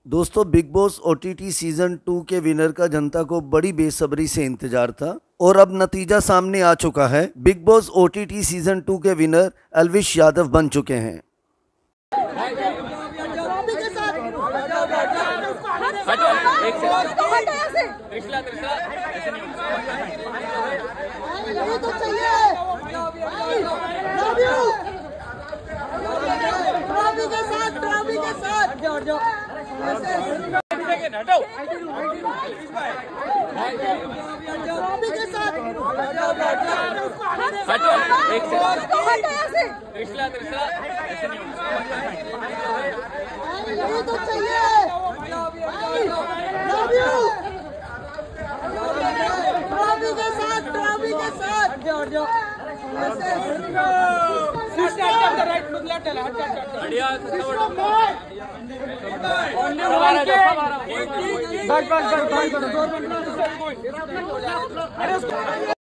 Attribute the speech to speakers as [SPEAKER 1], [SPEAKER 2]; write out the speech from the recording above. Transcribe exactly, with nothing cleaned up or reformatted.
[SPEAKER 1] दोस्तों, Bigg Boss OTT season two के winner का जनता को बड़ी बेसब्री से इंतजार था और अब नतीजा सामने आ चुका है। Bigg Boss OTT season two के विनर एल्विश यादव बन चुके हैं।
[SPEAKER 2] बढ़िया